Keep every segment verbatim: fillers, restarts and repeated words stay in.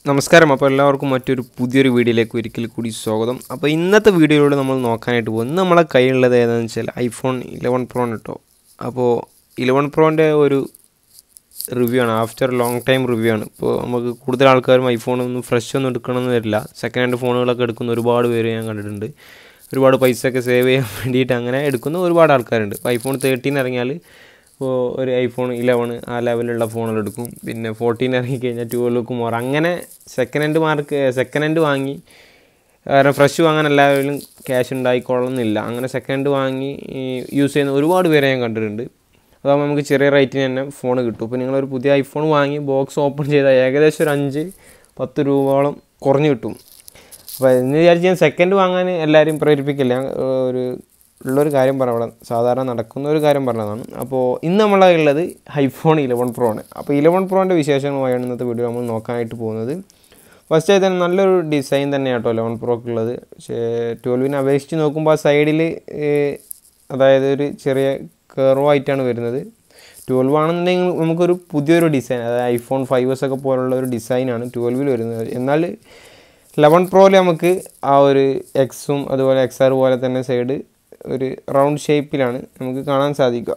നമസ്കാരം. അപ്പോൾ എല്ലാവർക്കും മറ്റൊരു പുതിയൊരു വീഡിയോയിലേക്ക് ഒരിക്കൽ കൂടി സ്വാഗതം. അപ്പോൾ ഇന്നത്തെ വീഡിയോയിലൂടെ നമ്മൾ നോക്കാനായിട്ട് പോകും. ഇന്ന് നമ്മളെ കയ്യിലുള്ളത് ഏതാണെന്ന് വെച്ചാൽ ഐഫോൺ ഇലവൻ പ്രോ ആണ് കേട്ടോ. അപ്പോൾ ഇലവൻ പ്രോൻ്റെ ഒരു റിവ്യൂ ആണ്, ആഫ്റ്റർ ലോങ് ടൈം റിവ്യൂ ആണ്. ഇപ്പോൾ നമുക്ക് കൂടുതൽ ആൾക്കാരും ഐഫോണൊന്നും ഫ്രഷ് ഒന്നും എടുക്കണമെന്ന് വരില്ല, സെക്കൻഡ് ഹാൻഡ് ഫോണുകളൊക്കെ എടുക്കുന്ന ഒരുപാട് പേര് ഞാൻ കണ്ടിട്ടുണ്ട്. ഒരുപാട് പൈസയൊക്കെ സേവ് ചെയ്യാൻ വേണ്ടിയിട്ട് അങ്ങനെ എടുക്കുന്ന ഒരുപാട് ആൾക്കാരുണ്ട്. ഇപ്പോൾ ഐഫോൺ തേർട്ടീൻ ഇറങ്ങിയാൽ ഇപ്പോൾ ഒരു ഐഫോൺ ഇലവൻ ആ ലെവലുള്ള ഫോണുകൾ എടുക്കും. പിന്നെ ഫോർട്ടീൻ ഇറങ്ങിക്കഴിഞ്ഞാൽ ട്വൽവ്ക്ക് മോർ അങ്ങനെ second hand mark second hand വാങ്ങി, കാരണം ഫ്രഷ് വാങ്ങാൻ എല്ലാവരും ക്യാഷ് ഉണ്ടായിക്കൊള്ളുന്നില്ല. അങ്ങനെ സെക്കൻഡ് ഹാൻഡ് വാങ്ങി യൂസ് ചെയ്യുന്ന ഒരുപാട് പേരെ ഞാൻ കണ്ടിട്ടുണ്ട്. അതാകുമ്പോൾ നമുക്ക് ചെറിയ റേറ്റിന് തന്നെ ഫോൺ കിട്ടും. ഇപ്പോൾ നിങ്ങളൊരു പുതിയ ഐഫോൺ വാങ്ങി ബോക്സ് ഓപ്പൺ ചെയ്താൽ ഏകദേശം ഒരു അഞ്ച് പത്ത് രൂപയോളം കുറഞ്ഞ് കിട്ടും. അപ്പോൾ എന്ന് വിചാരിച്ച് ഞാൻ സെക്കൻഡ് വാങ്ങാൻ എല്ലാവരും പ്രേരിപ്പിക്കില്ല. ഒരു ഉള്ളൊരു കാര്യം പറയാം, സാധാരണ നടക്കുന്ന ഒരു കാര്യം പറഞ്ഞതാണ്. അപ്പോൾ ഇന്ന് നമ്മളുള്ളത് ഐഫോൺ ഇലവൻ പ്രോ ആണ്. അപ്പോൾ ഇലവൻ പ്രോൻ്റെ വിശേഷങ്ങളുമായാണ് ഇന്നത്തെ വീഡിയോ നമ്മൾ നോക്കാനായിട്ട് പോകുന്നത്. ഫസ്റ്റ് ആയി തന്നെ നല്ലൊരു ഡിസൈൻ തന്നെയാണ് കേട്ടോ ഇലവൻ പ്രോക്കുള്ളത്. പക്ഷേ ട്വൽവിനെ അപേക്ഷിച്ച് നോക്കുമ്പോൾ ആ സൈഡിൽ അതായത് ഒരു ചെറിയ കർവായിട്ടാണ് വരുന്നത്. ട്വൽവ് ആണെന്നുണ്ടെങ്കിൽ നമുക്കൊരു പുതിയൊരു ഡിസൈൻ, അതായത് ഐഫോൺ ഫൈവ് എസ് ഒക്കെ പോലുള്ള ഒരു ഡിസൈനാണ് ട്വൽവിൽ വരുന്നത്. എന്നാൽ ഇലവൻ പ്രോയിൽ നമുക്ക് ആ ഒരു എക്സും അതുപോലെ എക്സ് ആർ പോലെ തന്നെ സൈഡ് ഒരു റൗണ്ട് ഷേപ്പിലാണ് നമുക്ക് കാണാൻ സാധിക്കുക.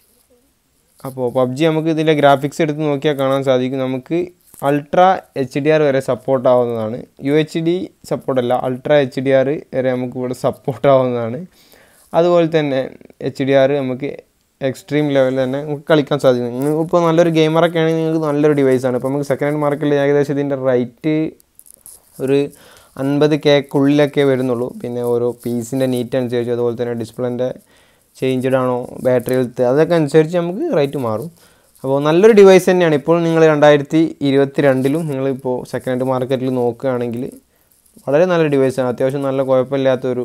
അപ്പോൾ പബ്ജി നമുക്ക് ഇതിൻ്റെ ഗ്രാഫിക്സ് എടുത്ത് നോക്കിയാൽ കാണാൻ സാധിക്കും. നമുക്ക് അൾട്രാ എച്ച് ഡി ആർ വരെ സപ്പോർട്ട് ആവുന്നതാണ്. യു എച്ച് ഡി സപ്പോർട്ടല്ല, അൾട്രാ എച്ച് ഡി ആർ വരെ നമുക്ക് ഇവിടെ സപ്പോർട്ട് ആവുന്നതാണ്. അതുപോലെ തന്നെ എച്ച് ഡി ആർ നമുക്ക് എക്സ്ട്രീം ലെവലിൽ തന്നെ നമുക്ക് കളിക്കാൻ സാധിക്കും. ഇപ്പോൾ നല്ലൊരു ഗെയിമറൊക്കെ ആണെങ്കിൽ നിങ്ങൾക്ക് നല്ലൊരു ഡിവൈസാണ്. ഇപ്പോൾ നമുക്ക് സെക്കൻഡ് ഹാൻഡ് മാർക്കറ്റിൽ ഏകദേശം ഇതിൻ്റെ റേറ്റ് ഒരു അൻപത് കേക്കുള്ളിലൊക്കെ വരുന്നുള്ളൂ. പിന്നെ ഓരോ പീസിൻ്റെ നീറ്റ് അനുസരിച്ച്, അതുപോലെ തന്നെ ഡിസ്പ്ലേൻ്റെ ചേഞ്ച്ഡ് ആണോ, ബാറ്ററി ഹെൽത്ത്, അതൊക്കെ അനുസരിച്ച് നമുക്ക് റേറ്റ് മാറും. അപ്പോൾ നല്ലൊരു ഡിവൈസ് തന്നെയാണ്. ഇപ്പോൾ നിങ്ങൾ രണ്ടായിരത്തി ഇരുപത്തി രണ്ടിലും നിങ്ങളിപ്പോൾ സെക്കൻഡ് ഹാൻഡ് മാർക്കറ്റിൽ നോക്കുകയാണെങ്കിൽ വളരെ നല്ലൊരു ഡിവൈസാണ്. അത്യാവശ്യം നല്ല കുഴപ്പമില്ലാത്തൊരു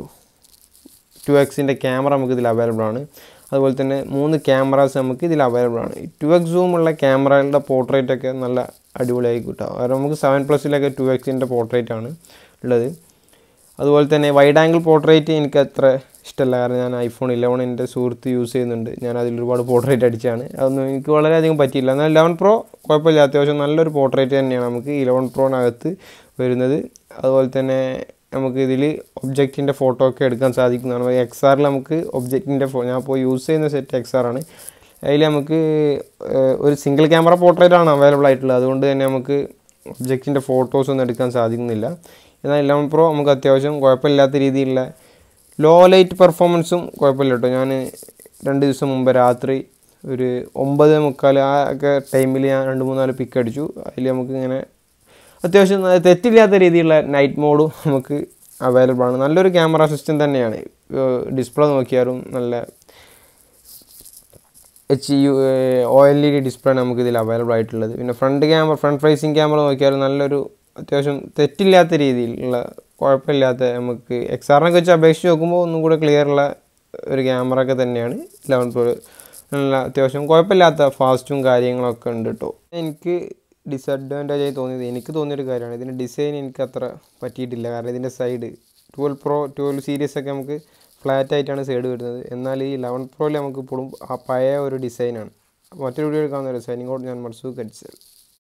ടു എക്സിൻ്റെ ക്യാമറ നമുക്ക് ഇതിൽ അവൈലബിൾ ആണ്. അതുപോലെ തന്നെ മൂന്ന് ക്യാമറാസ് നമുക്ക് ഇതിൽ അവൈലബിൾ ആണ്. ടു എക്സ് സൂമുള്ള ക്യാമറകളുടെ പോർട്രേറ്റൊക്കെ നല്ല അടിപൊളിയായി കിട്ടും. കാരണം നമുക്ക് സെവൻ പ്ലസിലൊക്കെ ടു എക്സിൻ്റെ പോർട്രേറ്റ് ആണ് ഉള്ളത്. അതുപോലെ തന്നെ വൈഡ് ആംഗിൾ പോർട്രേറ്റ് എനിക്ക് അത്ര ഇഷ്ടമല്ല, കാരണം ഞാൻ ഐഫോൺ ഇലവൻ എൻ്റെ സുഹൃത്ത് യൂസ് ചെയ്യുന്നുണ്ട്. ഞാൻ അതിൽ ഒരുപാട് പോർട്രേറ്റ് അടിച്ചാണ്, അതൊന്നും എനിക്ക് വളരെയധികം പറ്റിയില്ല. എന്നാൽ ഇലവൻ പ്രോ കുഴപ്പമില്ല, അത്യാവശ്യം നല്ലൊരു പോർട്രേറ്റ് തന്നെയാണ് നമുക്ക് ഇലവൻ പ്രോനകത്ത് വരുന്നത്. അതുപോലെ തന്നെ നമുക്ക് ഇതിൽ ഒബ്ജക്റ്റിൻ്റെ ഫോട്ടോ ഒക്കെ എടുക്കാൻ സാധിക്കുന്നതാണ്. എക്സ് ആറിൽ നമുക്ക് ഒബ്ജക്റ്റിൻ്റെ ഫോ ഞാൻ ഇപ്പോൾ യൂസ് ചെയ്യുന്ന സെറ്റ് എക്സ് ആറാണ്. അതിൽ നമുക്ക് ഒരു സിംഗിൾ ക്യാമറ പോർട്രേറ്റാണ് അവൈലബിൾ ആയിട്ടുള്ളത്. അതുകൊണ്ട് തന്നെ നമുക്ക് ഒബ്ജക്റ്റിൻ്റെ ഫോട്ടോസൊന്നും എടുക്കാൻ സാധിക്കുന്നില്ല. എന്നാൽ ഇലവൻ പ്രോ നമുക്ക് അത്യാവശ്യം കുഴപ്പമില്ലാത്ത രീതിയിലുള്ള ലോ ലൈറ്റ് പെർഫോമൻസും കുഴപ്പമില്ല കേട്ടോ. ഞാൻ രണ്ട് ദിവസം മുമ്പ് രാത്രി ഒരു ഒമ്പത് മുക്കാൽ ആ ഒക്കെ ടൈമിൽ ഞാൻ രണ്ട് മൂന്നാല് പിക്ക് അടിച്ചു. അതിൽ നമുക്ക് ഇങ്ങനെ അത്യാവശ്യം തെറ്റില്ലാത്ത രീതിയിലുള്ള നൈറ്റ് മോഡും നമുക്ക് അവൈലബിൾ ആണ്. നല്ലൊരു ക്യാമറ സിസ്റ്റം തന്നെയാണ്. ഡിസ്പ്ലേ നോക്കിയാലും നല്ല H U O L E D display ആണ് നമുക്ക് ഇതിൽ അവൈലബിൾ ആയിട്ടുള്ളത്. പിന്നെ front camera front facing camera നോക്കിയാലും നല്ലൊരു അത്യാവശ്യം തെറ്റില്ലാത്ത രീതിയിലുള്ള കുഴപ്പമില്ലാത്ത, നമുക്ക് എക്സ് ആറിനൊക്കെ വെച്ച് അപേക്ഷിച്ച് നോക്കുമ്പോൾ ഒന്നും കൂടെ ക്ലിയറുള്ള ഒരു ക്യാമറ ഒക്കെ തന്നെയാണ് ഇലവൻ പ്രോ. നല്ല അത്യാവശ്യം കുഴപ്പമില്ലാത്ത ഫാസ്റ്റും കാര്യങ്ങളൊക്കെ ഉണ്ട് കേട്ടോ. എനിക്ക് ഡിസഡ്വാൻറ്റേജ് ആയി തോന്നിയത്, എനിക്ക് തോന്നിയൊരു കാര്യമാണ് ഇതിൻ്റെ ഡിസൈൻ എനിക്ക് അത്ര പറ്റിയിട്ടില്ല. കാരണം ഇതിൻ്റെ side twelve pro twelve series ഒക്കെ നമുക്ക് ഫ്ലാറ്റ് ആയിട്ടാണ് സൈഡ് വരുന്നത്. എന്നാൽ ഈ ഇലവൻ പ്രോയിൽ നമുക്ക് ഇപ്പോഴും ആ പഴയ ഒരു ഡിസൈനാണ്. മറ്റൊരു വീഡിയോ കാണുന്ന ഒരു സൈനിങ് ഔട്ട്. ഞാൻ മൻസൂഖ് അടിച്ചൽ.